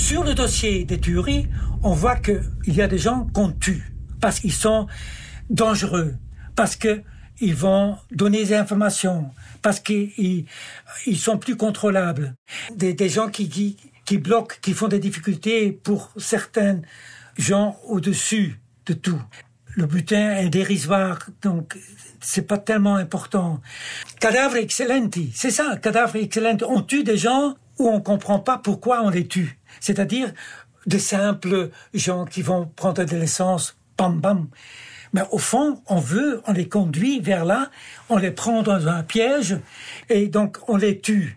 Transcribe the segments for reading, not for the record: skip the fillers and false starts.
Sur le dossier des tueries, on voit qu'il y a des gens qu'on tue parce qu'ils sont dangereux, parce qu'ils vont donner des informations, parce qu'ils sont plus contrôlables. Des gens qui bloquent, qui font des difficultés pour certains gens au-dessus de tout. Le butin est dérisoire, donc c'est pas tellement important. Cadavre excellenti, c'est ça, cadavre excellenti. On tue des gens où on comprend pas pourquoi on les tue. C'est-à-dire de simples gens qui vont prendre de l'essence, bam bam. Mais au fond, on les conduit vers là, on les prend dans un piège et donc on les tue.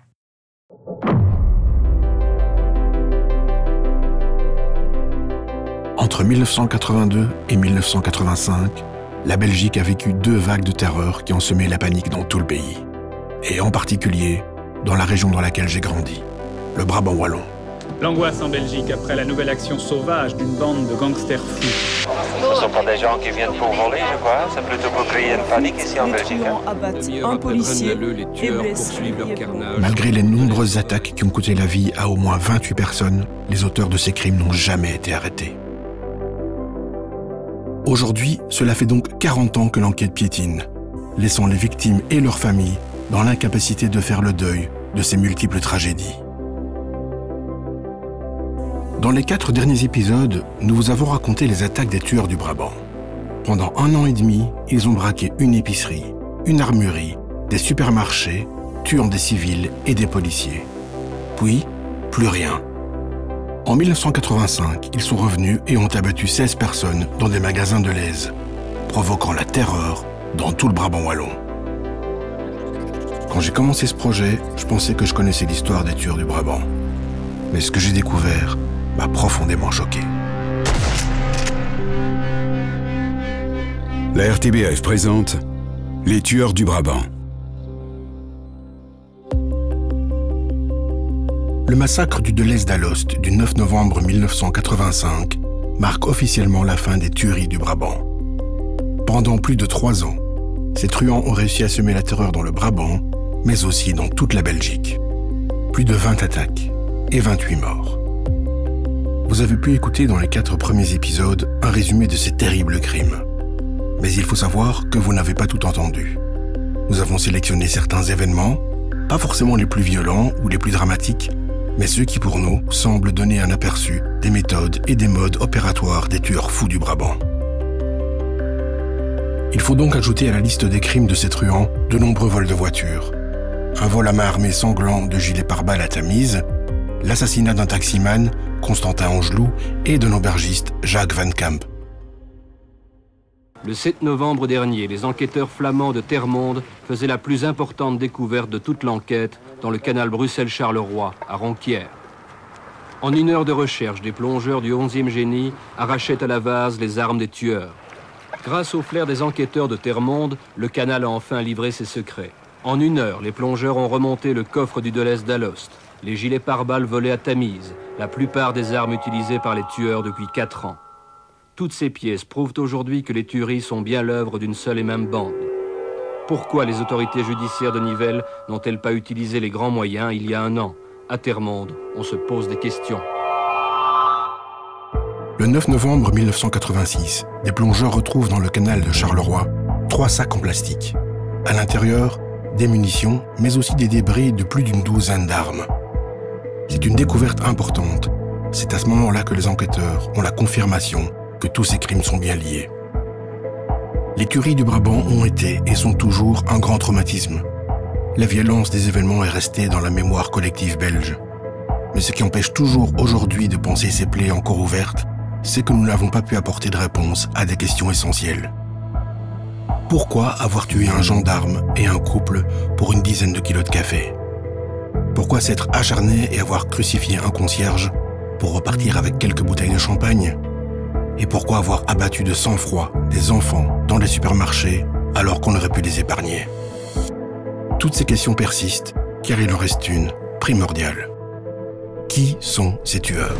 Entre 1982 et 1985, la Belgique a vécu 2 vagues de terreur qui ont semé la panique dans tout le pays. Et en particulier, dans la région dans laquelle j'ai grandi, le Brabant wallon. L'angoisse en Belgique après la nouvelle action sauvage d'une bande de gangsters fous. Ce ne sont pas des gens qui viennent pour voler, je crois. C'est plutôt pour créer une panique ici en Belgique. Les truands abattent un policier les tueurs poursuivent leur carnage. Malgré les nombreuses attaques qui ont coûté la vie à au moins 28 personnes, les auteurs de ces crimes n'ont jamais été arrêtés. Aujourd'hui, cela fait donc 40 ans que l'enquête piétine, laissant les victimes et leurs familles dans l'incapacité de faire le deuil de ces multiples tragédies. Dans les 4 derniers épisodes, nous vous avons raconté les attaques des tueurs du Brabant. Pendant 1 an et demi, ils ont braqué une épicerie, une armurerie, des supermarchés, tuant des civils et des policiers. Puis, plus rien. En 1985, ils sont revenus et ont abattu 16 personnes dans des magasins de Lèze, provoquant la terreur dans tout le Brabant wallon. Quand j'ai commencé ce projet, je pensais que je connaissais l'histoire des tueurs du Brabant. Mais ce que j'ai découvert m'a profondément choqué. La RTBF présente Les tueurs du Brabant. Le massacre du Delhaize d'Alost du 9 novembre 1985 marque officiellement la fin des tueries du Brabant. Pendant plus de 3 ans, ces truands ont réussi à semer la terreur dans le Brabant, mais aussi dans toute la Belgique. Plus de 20 attaques et 28 morts. Vous avez pu écouter dans les 4 premiers épisodes un résumé de ces terribles crimes. Mais il faut savoir que vous n'avez pas tout entendu. Nous avons sélectionné certains événements, pas forcément les plus violents ou les plus dramatiques, mais ceux qui pour nous semblent donner un aperçu des méthodes et des modes opératoires des tueurs fous du Brabant. Il faut donc ajouter à la liste des crimes de ces truands de nombreux vols de voitures, un vol à main armée sanglant de gilet pare-balles à Tamise, l'assassinat d'un taximan, Constantin Angelou, et d'un aubergiste, Jacques Van Camp. Le 7 novembre dernier, les enquêteurs flamands de Termonde faisaient la plus importante découverte de toute l'enquête dans le canal Bruxelles-Charleroi, à Ronquières. En 1 heure de recherche, des plongeurs du 11e génie arrachaient à la vase les armes des tueurs. Grâce au flair des enquêteurs de Termonde, le canal a enfin livré ses secrets. En 1 heure, les plongeurs ont remonté le coffre du Delhaize d'Alost, les gilets pare-balles volés à Tamise, la plupart des armes utilisées par les tueurs depuis 4 ans. Toutes ces pièces prouvent aujourd'hui que les tueries sont bien l'œuvre d'une seule et même bande. Pourquoi les autorités judiciaires de Nivelles n'ont-elles pas utilisé les grands moyens il y a 1 an? À Termonde, on se pose des questions. Le 9 novembre 1986, des plongeurs retrouvent dans le canal de Charleroi 3 sacs en plastique. À l'intérieur, des munitions, mais aussi des débris de plus d'1 douzaine d'armes. C'est une découverte importante. C'est à ce moment-là que les enquêteurs ont la confirmation que tous ces crimes sont bien liés. Les tueries du Brabant ont été et sont toujours un grand traumatisme. La violence des événements est restée dans la mémoire collective belge. Mais ce qui empêche toujours aujourd'hui de penser ces plaies encore ouvertes, c'est que nous n'avons pas pu apporter de réponse à des questions essentielles. Pourquoi avoir tué un gendarme et un couple pour 10 de kilos de café? Pourquoi s'être acharné et avoir crucifié un concierge pour repartir avec quelques bouteilles de champagne? Et pourquoi avoir abattu de sang-froid des enfants dans les supermarchés alors qu'on aurait pu les épargner? Toutes ces questions persistent, car il en reste une, primordiale. Qui sont ces tueurs?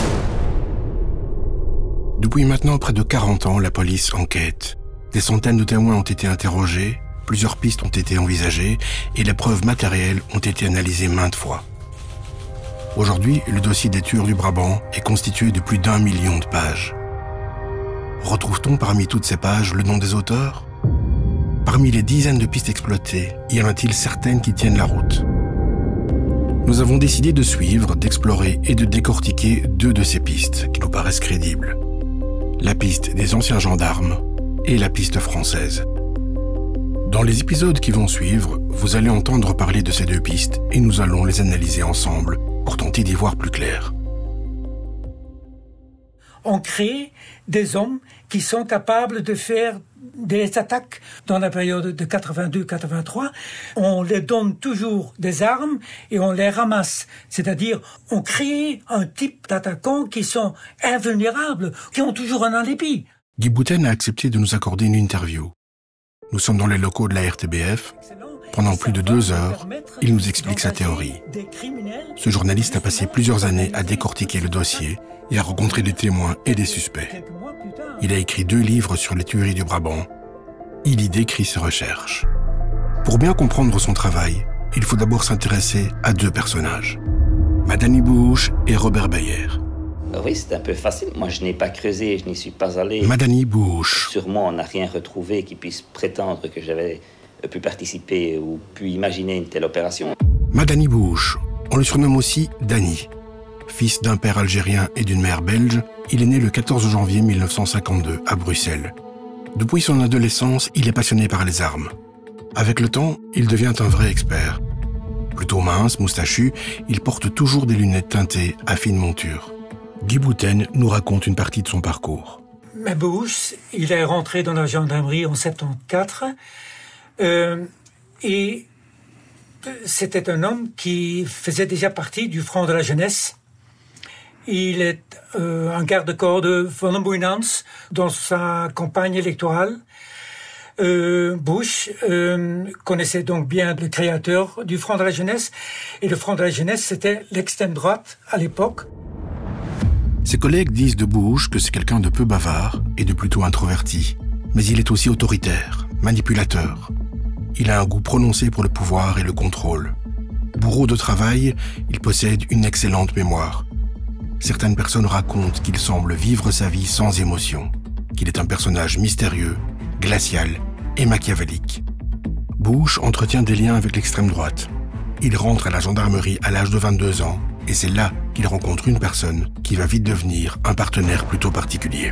Depuis maintenant près de 40 ans, la police enquête. Des centaines de témoins ont été interrogés, plusieurs pistes ont été envisagées et les preuves matérielles ont été analysées maintes fois. Aujourd'hui, le dossier des tueurs du Brabant est constitué de plus d'1 million de pages. Retrouve-t-on parmi toutes ces pages le nom des auteurs ? Parmi les dizaines de pistes exploitées, y en a-t-il certaines qui tiennent la route ? Nous avons décidé de suivre, d'explorer et de décortiquer 2 de ces pistes qui nous paraissent crédibles. La piste des anciens gendarmes et la piste française. Dans les épisodes qui vont suivre, vous allez entendre parler de ces 2 pistes et nous allons les analyser ensemble pour tenter d'y voir plus clair. On crée des hommes qui sont capables de faire des attaques dans la période de 82-83. On les donne toujours des armes et on les ramasse. C'est-à-dire, on crée un type d'attaquants qui sont invulnérables, qui ont toujours un alibi. Guy Bouten a accepté de nous accorder une interview. Nous sommes dans les locaux de la RTBF. Pendant plus de 2 heures, il nous explique sa théorie. Ce journaliste a passé plusieurs années à décortiquer le dossier et à rencontrer des témoins et des suspects. Il a écrit 2 livres sur les tueries du Brabant. Il y décrit ses recherches. Pour bien comprendre son travail, il faut d'abord s'intéresser à 2 personnages. Madani Bouhouch et Robert Beyer. Oui, c'est un peu facile. Moi, je n'ai pas creusé, je n'y suis pas allé. Madani Bouhouch. Sûrement, on n'a rien retrouvé qui puisse prétendre que j'avais pu participer ou pu imaginer une telle opération. Madani Bouhouch, on le surnomme aussi Dani. Fils d'un père algérien et d'une mère belge, il est né le 14 janvier 1952 à Bruxelles. Depuis son adolescence, il est passionné par les armes. Avec le temps, il devient un vrai expert. Plutôt mince, moustachu, il porte toujours des lunettes teintées à fine monture. Guy Bouten nous raconte une partie de son parcours. Bouhouch, il est rentré dans la gendarmerie en 1974 et c'était un homme qui faisait déjà partie du Front de la Jeunesse. Il est un garde-corps de Von Boynans dans sa campagne électorale. Bush connaissait donc bien le créateur du Front de la Jeunesse. Et le Front de la Jeunesse, c'était l'extrême droite à l'époque. Ses collègues disent de Bouhouch que c'est quelqu'un de peu bavard et de plutôt introverti. Mais il est aussi autoritaire, manipulateur. Il a un goût prononcé pour le pouvoir et le contrôle. Bourreau de travail, il possède une excellente mémoire. Certaines personnes racontent qu'il semble vivre sa vie sans émotion, qu'il est un personnage mystérieux, glacial et machiavélique. Bouhouch entretient des liens avec l'extrême droite. Il rentre à la gendarmerie à l'âge de 22 ans et c'est là qu'il rencontre une personne qui va vite devenir un partenaire plutôt particulier.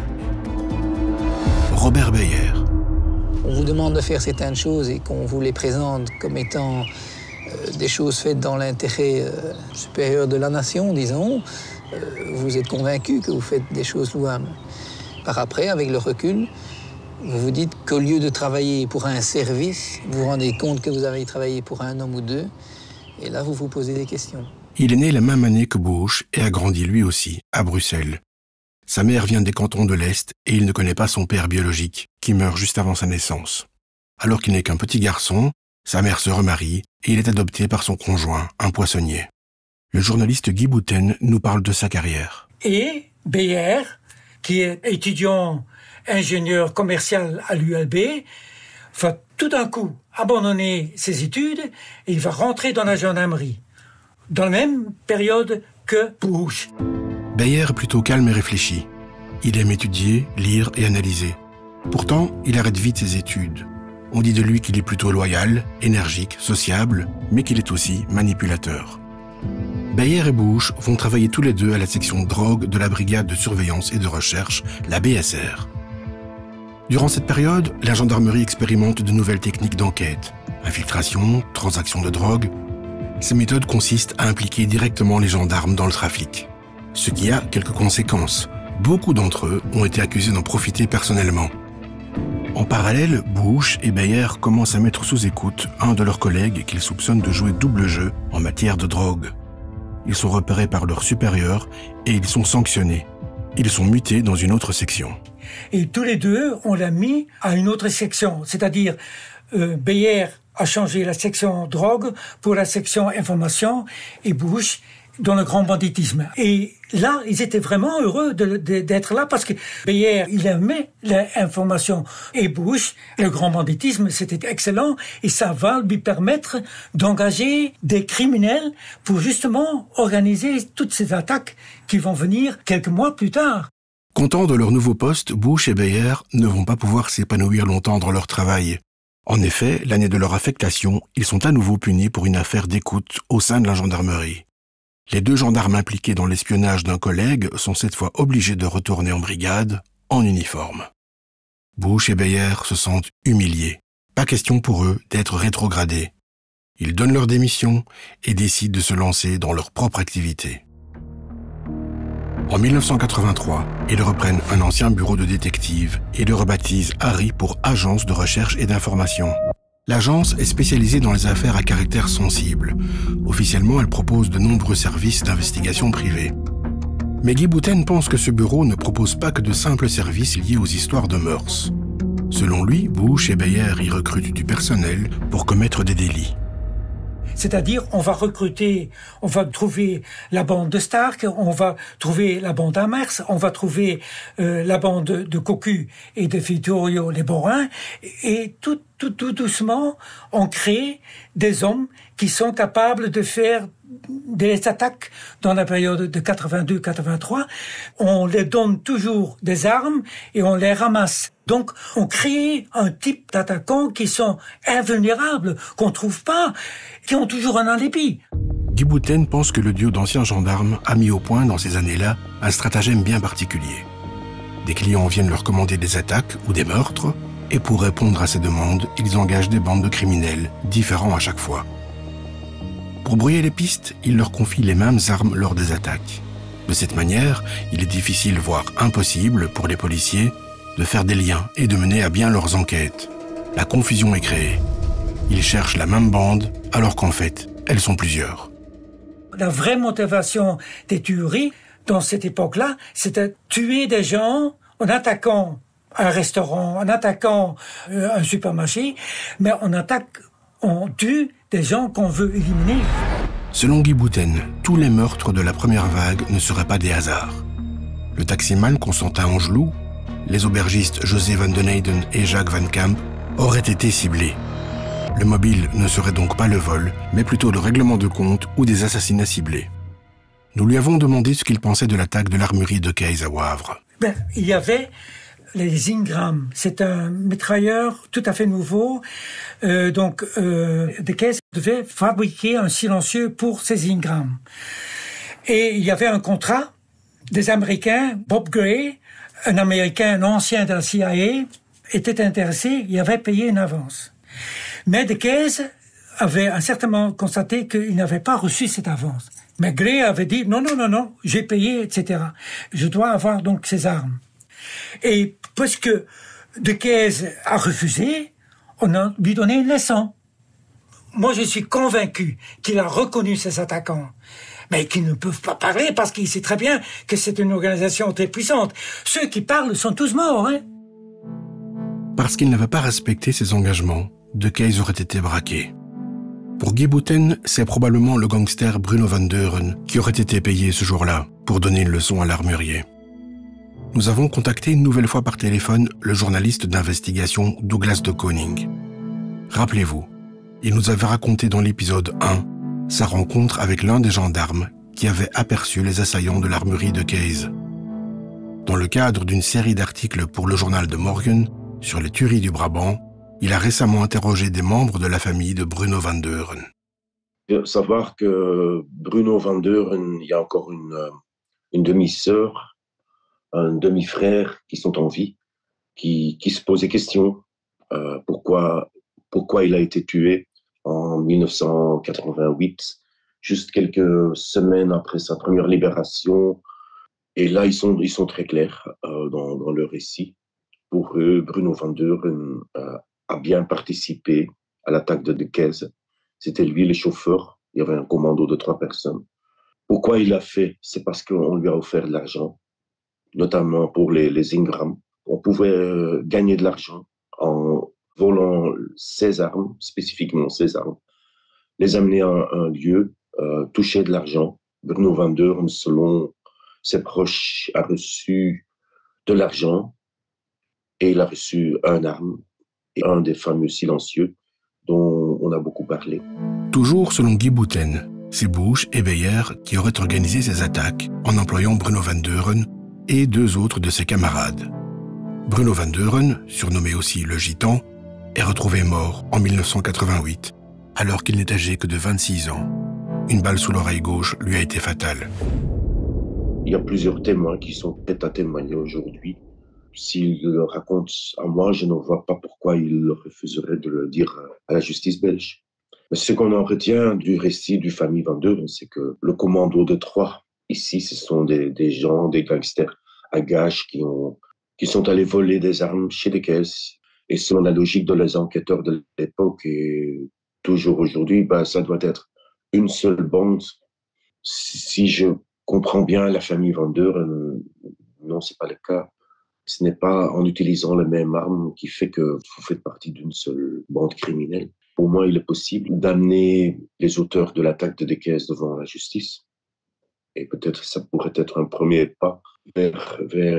Robert Beyer. On vous demande de faire certaines choses et qu'on vous les présente comme étant des choses faites dans l'intérêt supérieur de la nation, disons. Vous êtes convaincu que vous faites des choses louables. Par après, avec le recul, vous vous dites qu'au lieu de travailler pour un service, vous vous rendez compte que vous avez travaillé pour un homme ou 2, et là, vous vous posez des questions. Il est né la même année que Bouhouch et a grandi lui aussi, à Bruxelles. Sa mère vient des cantons de l'Est et il ne connaît pas son père biologique, qui meurt juste avant sa naissance. Alors qu'il n'est qu'un petit garçon, sa mère se remarie et il est adopté par son conjoint, un poissonnier. Le journaliste Guy Bouten nous parle de sa carrière. Et Beyer, qui est étudiant ingénieur commercial à l'ULB, va tout d'un coup abandonner ses études et il va rentrer dans la gendarmerie, dans la même période que Bouhouch. Beyer est plutôt calme et réfléchi. Il aime étudier, lire et analyser. Pourtant, il arrête vite ses études. On dit de lui qu'il est plutôt loyal, énergique, sociable, mais qu'il est aussi manipulateur. Beyer et Bouhouch vont travailler tous les 2 à la section drogue de la brigade de surveillance et de recherche, la BSR. Durant cette période, la gendarmerie expérimente de nouvelles techniques d'enquête. Infiltration, transaction de drogue. Ces méthodes consistent à impliquer directement les gendarmes dans le trafic. Ce qui a quelques conséquences. Beaucoup d'entre eux ont été accusés d'en profiter personnellement. En parallèle, Bouhouch et Beyer commencent à mettre sous écoute un de leurs collègues qu'ils soupçonnent de jouer double jeu en matière de drogue. Ils sont repérés par leurs supérieurs et ils sont sanctionnés. Ils sont mutés dans une autre section. Et tous les 2, on l'a mis à une autre section. C'est-à-dire, Beyer a changé la section drogue pour la section information et Bouhouch dans le grand banditisme. Et là, ils étaient vraiment heureux d'être là parce que Beyer, il aimait l'information. Et Bush, le grand banditisme, c'était excellent et ça va lui permettre d'engager des criminels pour justement organiser toutes ces attaques qui vont venir quelques mois plus tard. Contents de leur nouveau poste, Bush et Beyer ne vont pas pouvoir s'épanouir longtemps dans leur travail. En effet, l'année de leur affectation, ils sont à nouveau punis pour une affaire d'écoute au sein de la gendarmerie. Les 2 gendarmes impliqués dans l'espionnage d'un collègue sont cette fois obligés de retourner en brigade, en uniforme. Bush et Beyer se sentent humiliés. Pas question pour eux d'être rétrogradés. Ils donnent leur démission et décident de se lancer dans leur propre activité. En 1983, ils reprennent un ancien bureau de détective et le rebaptisent Harry pour Agence de recherche et d'information. L'agence est spécialisée dans les affaires à caractère sensible. Officiellement, elle propose de nombreux services d'investigation privés. Mais Guy Bouthen pense que ce bureau ne propose pas que de simples services liés aux histoires de mœurs. Selon lui, Bush et Beyer y recrutent du personnel pour commettre des délits. C'est-à-dire, on va recruter, on va trouver la bande de Stark, on va trouver la bande d'Amers, on va trouver la bande de Cocu et de Vittorio Leborrin, et tout doucement, on crée des hommes qui sont capables de faire des attaques dans la période de 82-83. On les donne toujours des armes et on les ramasse. Donc, on crée un type d'attaquants qui sont invulnérables, qu'on trouve pas, qui ont toujours un alibi. Guy Bouthen pense que le duo d'anciens gendarmes a mis au point dans ces années-là un stratagème bien particulier. Des clients viennent leur commander des attaques ou des meurtres, et pour répondre à ces demandes, ils engagent des bandes de criminels, différents à chaque fois. Pour brouiller les pistes, ils leur confient les mêmes armes lors des attaques. De cette manière, il est difficile, voire impossible, pour les policiers, de faire des liens et de mener à bien leurs enquêtes. La confusion est créée. Ils cherchent la même bande, alors qu'en fait, elles sont plusieurs. La vraie motivation des tueries, dans cette époque-là, c'était tuer des gens en attaquant un restaurant, en attaquant un supermarché, mais on tue des gens qu'on veut éliminer. Selon Guy Bouthen, tous les meurtres de la première vague ne seraient pas des hasards. Le taximan Constantin Angelou, les aubergistes José Van den Eyden et Jacques Van Camp auraient été ciblés. Le mobile ne serait donc pas le vol, mais plutôt le règlement de compte ou des assassinats ciblés. Nous lui avons demandé ce qu'il pensait de l'attaque de l'armurerie de Keyes à Wavre. Il y avait les Ingram. C'est un mitrailleur tout à fait nouveau. De Keyes devait fabriquer un silencieux pour ces Ingram. Et il y avait un contrat des Américains. Bob Gray, un Américain, un ancien de la CIA, était intéressé. Il avait payé une avance. Mais de Keyes avait certainement constaté qu'il n'avait pas reçu cette avance. Mais Gray avait dit non, j'ai payé, etc. Je dois avoir donc ces armes. Et puisque de Keyes a refusé, on a lui donné une leçon. Moi, je suis convaincu qu'il a reconnu ses attaquants, mais qu'ils ne peuvent pas parler parce qu'il sait très bien que c'est une organisation très puissante. Ceux qui parlent sont tous morts, hein. Parce qu'il n'avait pas respecté ses engagements, de Keyes aurait été braqué. Pour Guy Bouthen, c'est probablement le gangster Bruno Van Deuren qui aurait été payé ce jour-là pour donner une leçon à l'armurier. Nous avons contacté une nouvelle fois par téléphone le journaliste d'investigation Douglas de Koning. Rappelez-vous, il nous avait raconté dans l'épisode 1 sa rencontre avec l'un des gendarmes qui avait aperçu les assaillants de l'armurerie de Keyes. Dans le cadre d'une série d'articles pour le journal de Morgen sur les tueries du Brabant, il a récemment interrogé des membres de la famille de Bruno Van Deuren. Il faut savoir que Bruno Van Deuren, il y a encore une demi-sœur, un demi-frère qui sont en vie, qui se posent des questions. Pourquoi il a été tué en 1988, juste quelques semaines après sa première libération. Et là, ils sont très clairs dans le récit. Pour eux, Bruno Van Deuren a bien participé à l'attaque de Keyes. C'était lui le chauffeur. Il y avait un commando de 3 personnes. Pourquoi il l'a fait? C'est parce qu'on lui a offert de l'argent, notamment pour les Ingram. On pouvait gagner de l'argent en volant ces armes, spécifiquement ces armes, les amener à un lieu, toucher de l'argent Bruno van Deuren, selon ses proches, a reçu de l'argent et il a reçu une arme et un des fameux silencieux dont on a beaucoup parlé. Toujours selon Guy Bouten, c'est Bush et Beyer qui auraient organisé ces attaques en employant Bruno van Deuren et 2 autres de ses camarades. Bruno van Deuren, surnommé aussi le Gitan, est retrouvé mort en 1988, alors qu'il n'est âgé que de 26 ans. Une balle sous l'oreille gauche lui a été fatale. Il y a plusieurs témoins qui sont prêts à témoigner aujourd'hui. S'ils le racontent à moi, je ne vois pas pourquoi ils refuseraient de le dire à la justice belge. Mais ce qu'on en retient du récit du famille Van Deuren, c'est que le commando de Troyes, ici, ce sont des gens, des gangsters à gages qui sont allés voler des armes chez des caisses. Et selon la logique de les enquêteurs de l'époque et toujours aujourd'hui, ça doit être une seule bande. Si je comprends bien la famille Van Deuren, non, c'est pas le cas. Ce n'est pas en utilisant les mêmes armes qui fait que vous faites partie d'une seule bande criminelle. Pour moi, il est possible d'amener les auteurs de l'attaque de des caisses devant la justice. Et peut-être ça pourrait être un premier pas vers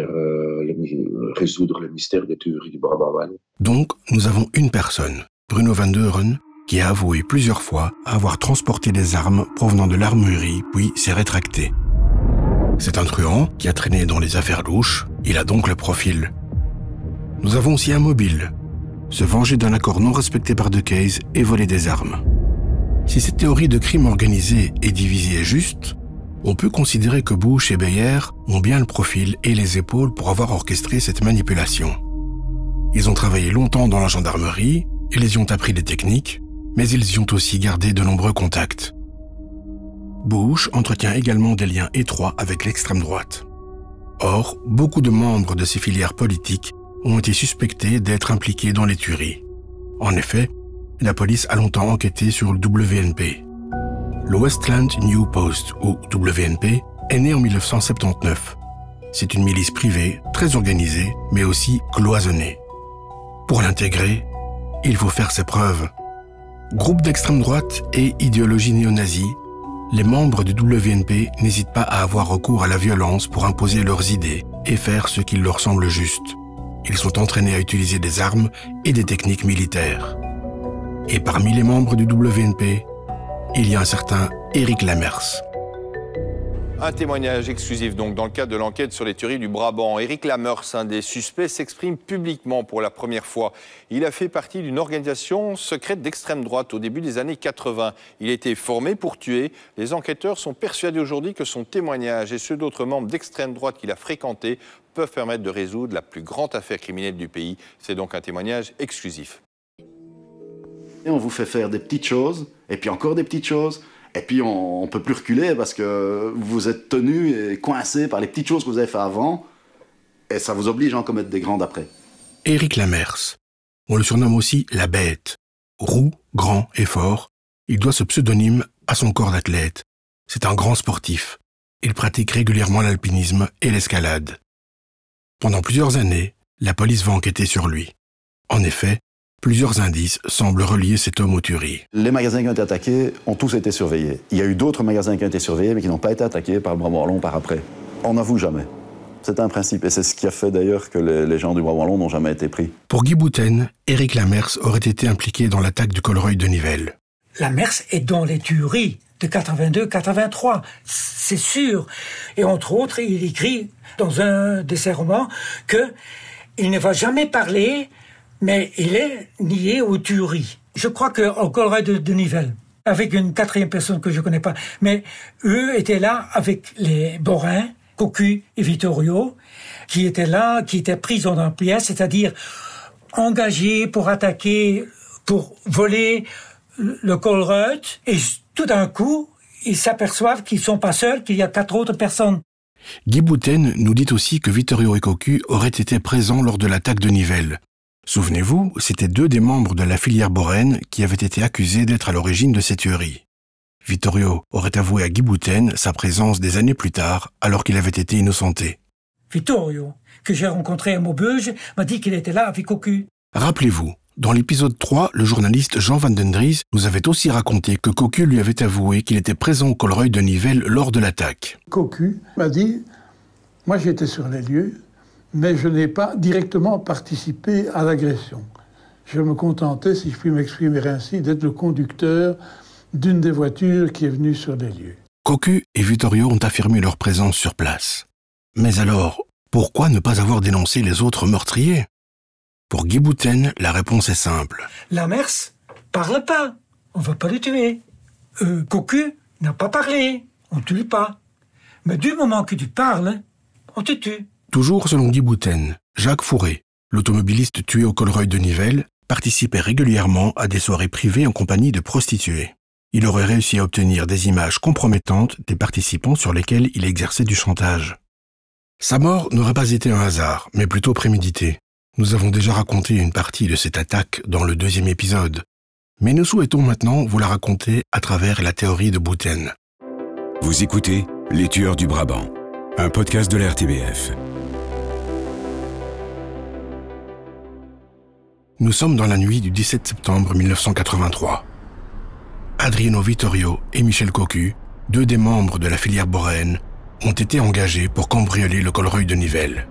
résoudre le mystère des tueries du Brabant wallon. Donc, nous avons une personne, Bruno van Deuren, qui a avoué plusieurs fois avoir transporté des armes provenant de l'armurerie, puis s'est rétracté. C'est un truand qui a traîné dans les affaires louches, il a donc le profil. Nous avons aussi un mobile, se venger d'un accord non respecté par Decazes et voler des armes. Si cette théorie de crime organisé et divisée est juste, on peut considérer que Bush et Beyer ont bien le profil et les épaules pour avoir orchestré cette manipulation. Ils ont travaillé longtemps dans la gendarmerie, ils y ont appris des techniques, mais ils y ont aussi gardé de nombreux contacts. Bush entretient également des liens étroits avec l'extrême droite. Or, beaucoup de membres de ces filières politiques ont été suspectés d'être impliqués dans les tueries. En effet, la police a longtemps enquêté sur le WNP. Le Westland New Post, ou WNP, est né en 1979. C'est une milice privée, très organisée, mais aussi cloisonnée. Pour l'intégrer, il faut faire ses preuves. Groupe d'extrême droite et idéologie néo-nazie, les membres du WNP n'hésitent pas à avoir recours à la violence pour imposer leurs idées et faire ce qui leur semble juste. Ils sont entraînés à utiliser des armes et des techniques militaires. Et parmi les membres du WNP, il y a un certain Eric Lamers. Un témoignage exclusif donc dans le cadre de l'enquête sur les tueries du Brabant. Eric Lamers, un des suspects, s'exprime publiquement pour la première fois. Il a fait partie d'une organisation secrète d'extrême droite au début des années 80. Il a été formé pour tuer. Les enquêteurs sont persuadés aujourd'hui que son témoignage et ceux d'autres membres d'extrême droite qu'il a fréquentés peuvent permettre de résoudre la plus grande affaire criminelle du pays. C'est donc un témoignage exclusif. Et on vous fait faire des petites choses, et puis encore des petites choses. Et puis, on ne peut plus reculer parce que vous êtes tenu et coincé par les petites choses que vous avez fait avant. Et ça vous oblige à en commettre des grandes après. Eric Lamers. On le surnomme aussi la Bête. Roux, grand et fort, il doit ce pseudonyme à son corps d'athlète. C'est un grand sportif. Il pratique régulièrement l'alpinisme et l'escalade. Pendant plusieurs années, la police va enquêter sur lui. En effet, plusieurs indices semblent relier cet homme aux tueries. Les magasins qui ont été attaqués ont tous été surveillés. Il y a eu d'autres magasins qui ont été surveillés, mais qui n'ont pas été attaqués par le Brabant wallon par après. On n'avoue jamais. C'est un principe, et c'est ce qui a fait d'ailleurs que les gens du Brabant wallon n'ont jamais été pris. Pour Guy Bouten, Eric Lamers aurait été impliqué dans l'attaque du Colreuil de Nivelles. Lamers est dans les tueries de 82-83, c'est sûr. Et entre autres, il écrit dans un de ses romans qu'il ne va jamais parler, mais il est lié aux tueries. Je crois qu'au Colreuil de Nivelles, avec une quatrième personne que je ne connais pas, mais eux étaient là avec les Borains, Cocu et Vittorio, qui étaient là, qui étaient pris en pièces, c'est-à-dire engagés pour attaquer, pour voler le Colreuil, et tout d'un coup, ils s'aperçoivent qu'ils ne sont pas seuls, qu'il y a 4 autres personnes. Guy Bouten nous dit aussi que Vittorio et Cocu auraient été présents lors de l'attaque de Nivelles. Souvenez-vous, c'étaient 2 des membres de la filière boraine qui avaient été accusés d'être à l'origine de ces tueries. Vittorio aurait avoué à Guy Bouten sa présence des années plus tard, alors qu'il avait été innocenté. Vittorio, que j'ai rencontré à Maubeuge, m'a dit qu'il était là avec Cocu. Rappelez-vous, Dans l'épisode 3, le journaliste Jean Van den Dries nous avait aussi raconté que Cocu lui avait avoué qu'il était présent au Colreuil de Nivelles lors de l'attaque. Cocu m'a dit « Moi j'étais sur les lieux, mais je n'ai pas directement participé à l'agression. Je me contentais, si je puis m'exprimer ainsi, d'être le conducteur d'une des voitures qui est venue sur les lieux. » Cocu et Vittorio ont affirmé leur présence sur place. Mais alors, pourquoi ne pas avoir dénoncé les autres meurtriers? Pour Guy Bouten, la réponse est simple. La Mers parle pas, on va pas le tuer. Cocu n'a pas parlé, on ne tue pas. Mais du moment que tu parles, on te tue. Toujours selon Guy Bouten, Jacques Fourré, l'automobiliste tué au Colreuil de Nivelles, participait régulièrement à des soirées privées en compagnie de prostituées. Il aurait réussi à obtenir des images compromettantes des participants sur lesquels il exerçait du chantage. Sa mort n'aurait pas été un hasard, mais plutôt prémédité. Nous avons déjà raconté une partie de cette attaque dans le 2e épisode, mais nous souhaitons maintenant vous la raconter à travers la théorie de Bouten. Vous écoutez Les Tueurs du Brabant, un podcast de la RTBF. Nous sommes dans la nuit du 17 septembre 1983. Adriano Vittorio et Michel Cocu, 2 des membres de la filière boréenne, ont été engagés pour cambrioler le Colreuil de Nivelles.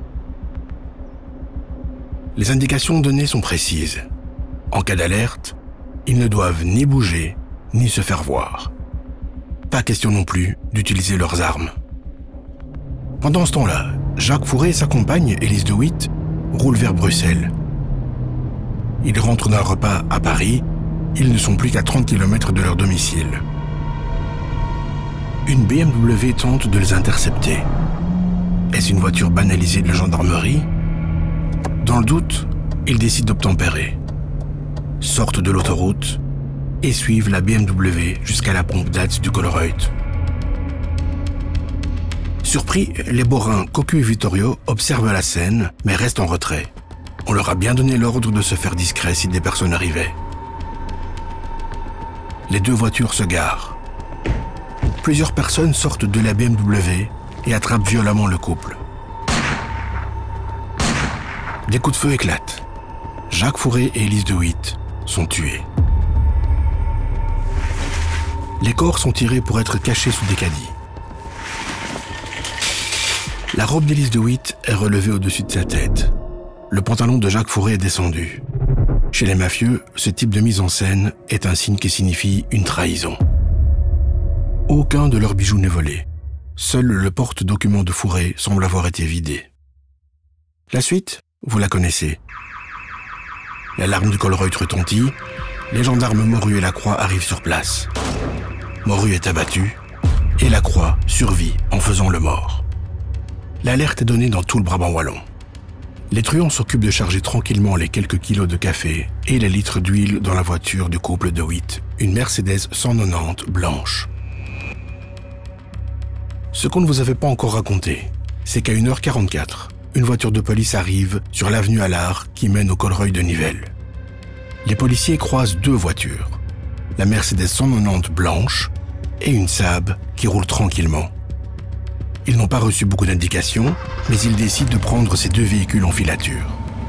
Les indications données sont précises. En cas d'alerte, ils ne doivent ni bouger, ni se faire voir. Pas question non plus d'utiliser leurs armes. Pendant ce temps-là, Jacques Fourré et sa compagne, Élise de Witt, roulent vers Bruxelles. Ils rentrent d'un repas à Paris, ils ne sont plus qu'à 30 km de leur domicile. Une BMW tente de les intercepter. Est-ce une voiture banalisée de la gendarmerie ? Dans le doute, ils décident d'obtempérer, sortent de l'autoroute et suivent la BMW jusqu'à la pompe d'Ads du Colreuil. Surpris, les borains Cocu et Vittorio observent la scène, mais restent en retrait. On leur a bien donné l'ordre de se faire discret si des personnes arrivaient. Les 2 voitures se garent. Plusieurs personnes sortent de la BMW et attrapent violemment le couple. Des coups de feu éclatent. Jacques Fourré et Élise de Witt sont tués. Les corps sont tirés pour être cachés sous des caddies. La robe d'Élise de Witt est relevée au-dessus de sa tête. Le pantalon de Jacques Fourré est descendu. Chez les mafieux, ce type de mise en scène est un signe qui signifie une trahison. Aucun de leurs bijoux n'est volé. Seul le porte-document de Fourré semble avoir été vidé. La suite, vous la connaissez. L'alarme du Colreuil retentit, les gendarmes Morue et Lacroix arrivent sur place. Morue est abattu et Lacroix survit en faisant le mort. L'alerte est donnée dans tout le Brabant wallon. Les truands s'occupent de charger tranquillement les quelques kilos de café et les litres d'huile dans la voiture du couple de Witt, une Mercedes 190 blanche. Ce qu'on ne vous avait pas encore raconté, c'est qu'à 1h44, une voiture de police arrive sur l'avenue Allard qui mène au Colreuil de Nivelles. Les policiers croisent 2 voitures, la Mercedes 190 blanche et une Saab qui roule tranquillement. Ils n'ont pas reçu beaucoup d'indications, mais ils décident de prendre ces 2 véhicules en filature.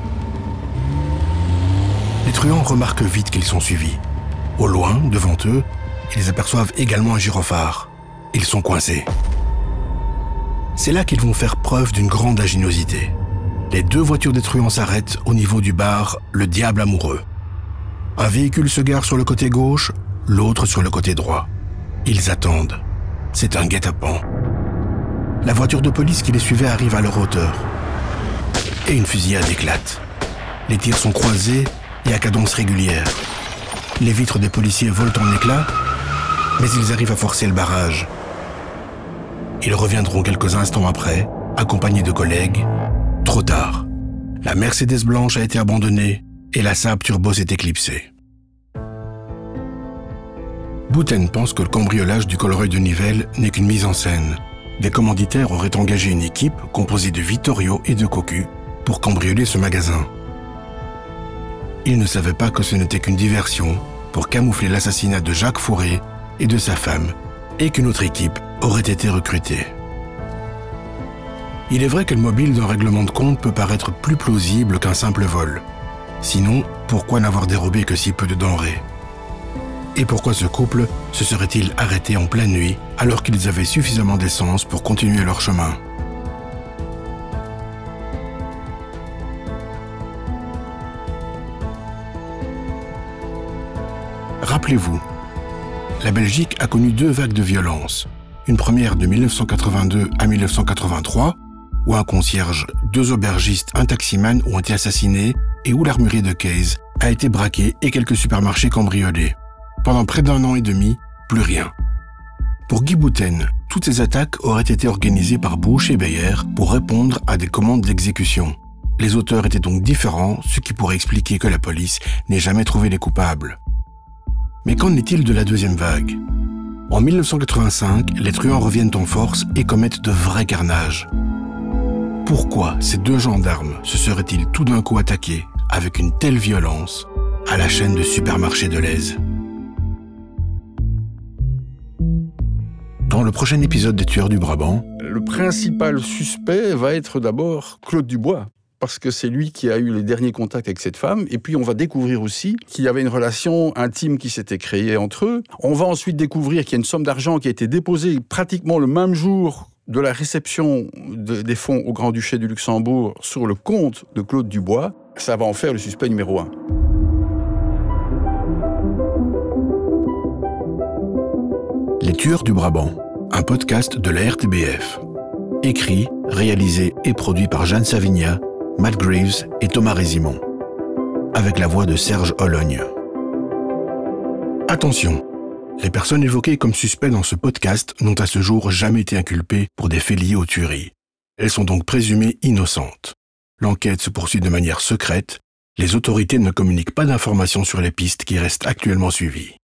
Les truands remarquent vite qu'ils sont suivis. Au loin, devant eux, ils aperçoivent également un gyrophare. Ils sont coincés. C'est là qu'ils vont faire preuve d'une grande ingéniosité. Les 2 voitures des truands s'arrêtent au niveau du bar Le Diable Amoureux. Un véhicule se gare sur le côté gauche, l'autre sur le côté droit. Ils attendent. C'est un guet-apens. La voiture de police qui les suivait arrive à leur hauteur. Et une fusillade éclate. Les tirs sont croisés et à cadence régulière. Les vitres des policiers volent en éclats, mais ils arrivent à forcer le barrage. Ils reviendront quelques instants après, accompagnés de collègues. Trop tard. La Mercedes blanche a été abandonnée et la Saab Turbo s'est éclipsée. Bouten pense que le cambriolage du Colreuil de Nivelles n'est qu'une mise en scène. Des commanditaires auraient engagé une équipe composée de Vittorio et de Cocu pour cambrioler ce magasin. Ils ne savaient pas que ce n'était qu'une diversion pour camoufler l'assassinat de Jacques Fourré et de sa femme, et qu'une autre équipe aurait été recrutée. Il est vrai que le mobile d'un règlement de compte peut paraître plus plausible qu'un simple vol. Sinon, pourquoi n'avoir dérobé que si peu de denrées? Et pourquoi ce couple se serait-il arrêté en pleine nuit alors qu'ils avaient suffisamment d'essence pour continuer leur chemin? Rappelez-vous, la Belgique a connu 2 vagues de violence. Une première de 1982 à 1983, où un concierge, 2 aubergistes, un taximan ont été assassinés et où l'armurerie de Case a été braquée et quelques supermarchés cambriolés. Pendant près d'1 an et demi, plus rien. Pour Guy Bouten, toutes ces attaques auraient été organisées par Bush et Beyer pour répondre à des commandes d'exécution. Les auteurs étaient donc différents, ce qui pourrait expliquer que la police n'ait jamais trouvé les coupables. Mais qu'en est-il de la 2e vague? En 1985, les truands reviennent en force et commettent de vrais carnages. Pourquoi ces 2 gendarmes se seraient-ils tout d'un coup attaqués avec une telle violence à la chaîne de supermarchés de l'Aise? Dans le prochain épisode des Tueurs du Brabant, le principal suspect va être d'abord Claude Dubois, parce que c'est lui qui a eu les derniers contacts avec cette femme. Et puis on va découvrir aussi qu'il y avait une relation intime qui s'était créée entre eux. On va ensuite découvrir qu'il y a une somme d'argent qui a été déposée pratiquement le même jour de la réception des fonds au Grand-Duché du Luxembourg sur le compte de Claude Dubois. Ça va en faire le suspect numéro 1. Les Tueurs du Brabant, un podcast de la RTBF. Écrit, réalisé et produit par Jeanne Savigna, Matt Greaves et Thomas Résimond. Avec la voix de Serge Ologne. Attention, les personnes évoquées comme suspects dans ce podcast n'ont à ce jour jamais été inculpées pour des faits liés aux tueries. Elles sont donc présumées innocentes. L'enquête se poursuit de manière secrète. Les autorités ne communiquent pas d'informations sur les pistes qui restent actuellement suivies.